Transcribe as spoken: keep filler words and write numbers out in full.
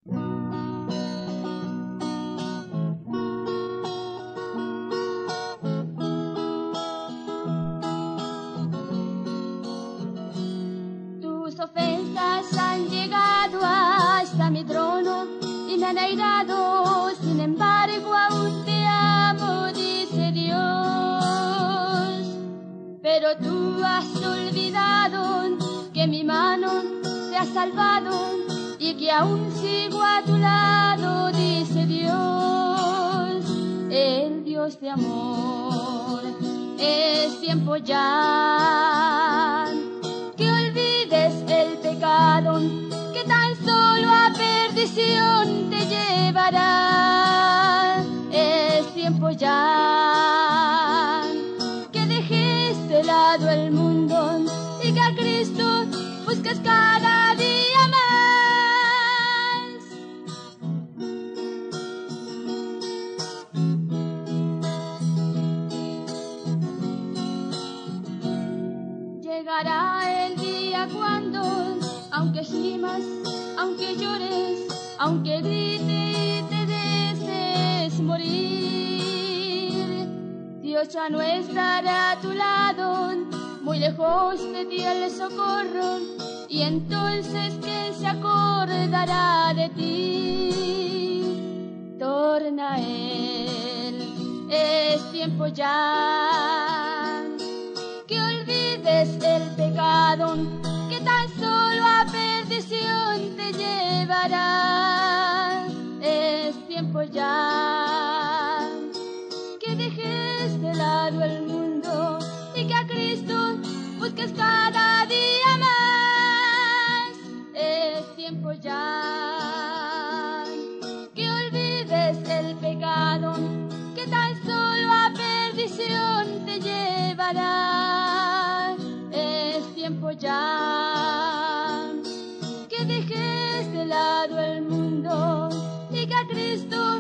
Tus ofensas han llegado hasta mi trono y me han airado, sin embargo aún te amo, dice Dios. Pero tú has olvidado que mi mano te ha salvado y que aún sigo a tu lado, dice Dios, el Dios de amor. Es tiempo ya que olvides el pecado que tan solo a perdición te llevará. Es tiempo ya que dejes de lado el mundo y que a Cristo busques cada día más. Llegará el día cuando, aunque gimas, aunque llores, aunque grites y te desees morir, Dios ya no estará a tu lado, muy lejos de ti el socorro, y entonces ¿quién se acordará de ti? Torna a Él, es tiempo ya que olvides el pecado que tan solo a perdición te llevará. Es tiempo ya que dejes de lado el mundo y que a Cristo busques cada día más. Es tiempo ya que olvides el pecado que tan solo a perdición te llevará. Es tiempo ya que dejes de lado el mundo y que a Cristo